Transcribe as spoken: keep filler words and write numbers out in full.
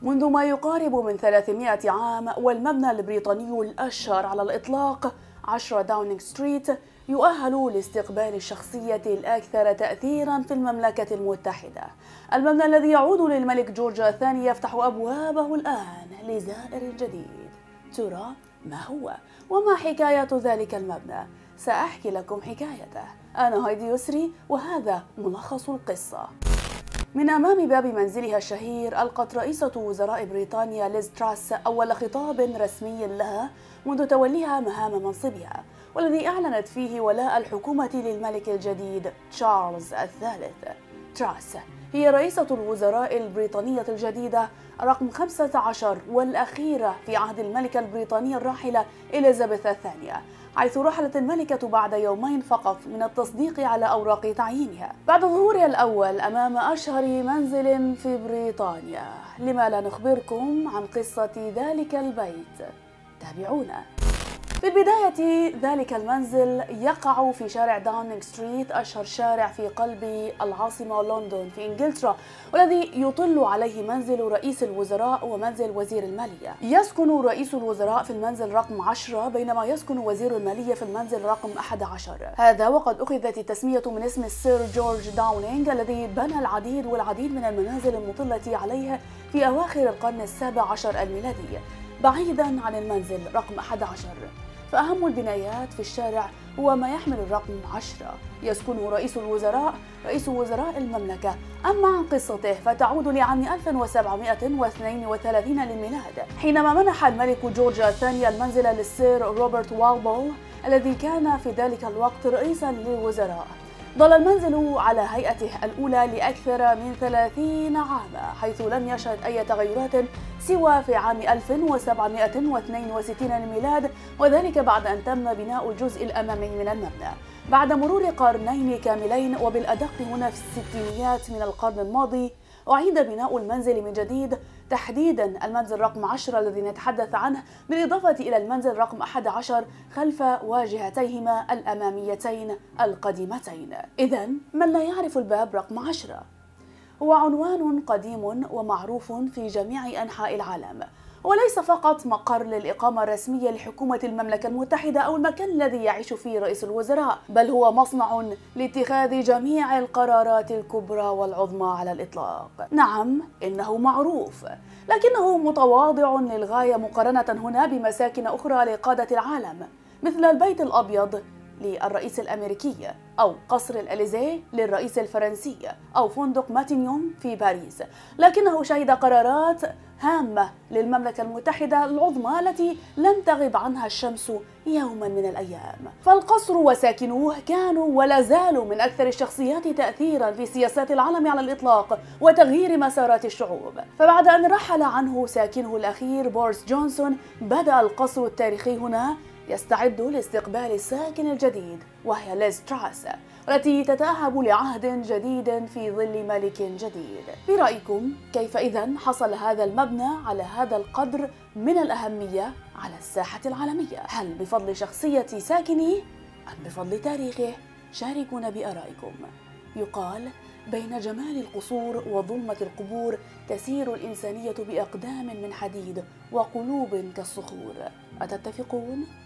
منذ ما يقارب من ثلاثمائة عام، والمبنى البريطاني الأشهر على الإطلاق عشرة داونينغ ستريت يؤهل لاستقبال الشخصية الأكثر تأثيراً في المملكة المتحدة. المبنى الذي يعود للملك جورج الثاني يفتح أبوابه الآن لزائر جديد. ترى ما هو وما حكاية ذلك المبنى؟ سأحكي لكم حكايته. أنا هايدي يسري وهذا ملخص القصة. من أمام باب منزلها الشهير ألقت رئيسة وزراء بريطانيا ليز تراس أول خطاب رسمي لها منذ توليها مهام منصبها، والذي أعلنت فيه ولاء الحكومة للملك الجديد تشارلز الثالث. تراس هي رئيسة الوزراء البريطانية الجديدة رقم خمسة عشر والأخيرة في عهد الملكة البريطانية الراحلة إليزابيث الثانية، حيث رحلت الملكة بعد يومين فقط من التصديق على أوراق تعيينها بعد ظهورها الأول أمام أشهر منزل في بريطانيا. لما لا نخبركم عن قصة ذلك البيت؟ تابعونا. في البداية ذلك المنزل يقع في شارع داونينغ ستريت، أشهر شارع في قلب العاصمة لندن في إنجلترا، والذي يطل عليه منزل رئيس الوزراء ومنزل وزير المالية. يسكن رئيس الوزراء في المنزل رقم عشرة، بينما يسكن وزير المالية في المنزل رقم أحد عشر. هذا وقد أخذت التسمية من اسم السير جورج داونينغ الذي بنى العديد والعديد من المنازل المطلة عليه في أواخر القرن السابع عشر الميلادي، بعيدا عن المنزل رقم أحد عشر. فأهم البنايات في الشارع هو ما يحمل الرقم عشرة، يسكنه رئيس الوزراء رئيس وزراء المملكة. أما عن قصته فتعود لعام ألف وسبعمائة واثنين وثلاثين للميلاد، حينما منح الملك جورج الثاني المنزل للسير روبرت والبول الذي كان في ذلك الوقت رئيسا للوزراء. ظل المنزل على هيئته الأولى لأكثر من ثلاثين عاما، حيث لم يشهد أي تغيرات سوى في عام ألف وسبعمائة واثنين وستين للميلاد، وذلك بعد أن تم بناء الجزء الأمامي من المبنى بعد مرور قرنين كاملين. وبالأدق هنا في الستينيات من القرن الماضي أعيد بناء المنزل من جديد، تحديدا المنزل رقم عشرة الذي نتحدث عنه، بالإضافة إلى المنزل رقم أحد عشر خلف واجهتيهما الأماميتين القديمتين. إذن من لا يعرف الباب رقم عشرة؟ هو عنوان قديم ومعروف في جميع أنحاء العالم، وليس فقط مقر للإقامة الرسمية لحكومة المملكة المتحدة أو المكان الذي يعيش فيه رئيس الوزراء، بل هو مصنع لاتخاذ جميع القرارات الكبرى والعظمى على الإطلاق. نعم، إنه معروف، لكنه متواضع للغاية مقارنة هنا بمساكن أخرى لقادة العالم، مثل البيت الأبيض للرئيس الأمريكي، أو قصر الأليزيه للرئيس الفرنسي، أو فندق ماتينيون في باريس. لكنه شهد قرارات هامة للمملكة المتحدة العظمى التي لم تغب عنها الشمس يوما من الأيام. فالقصر وساكنوه كانوا ولا زالوا من أكثر الشخصيات تأثيرا في سياسات العالم على الإطلاق وتغيير مسارات الشعوب. فبعد أن رحل عنه ساكنه الأخير بوريس جونسون، بدأ القصر التاريخي هنا يستعد لاستقبال الساكن الجديد، وهي ليز تراس، التي تتأهب لعهد جديد في ظل ملك جديد. برأيكم كيف إذن حصل هذا المبنى على هذا القدر من الأهمية على الساحة العالمية؟ هل بفضل شخصية ساكنه أم بفضل تاريخه؟ شاركونا بآرائكم. يقال: بين جمال القصور وظلمة القبور تسير الإنسانية بأقدام من حديد وقلوب كالصخور. أتتفقون؟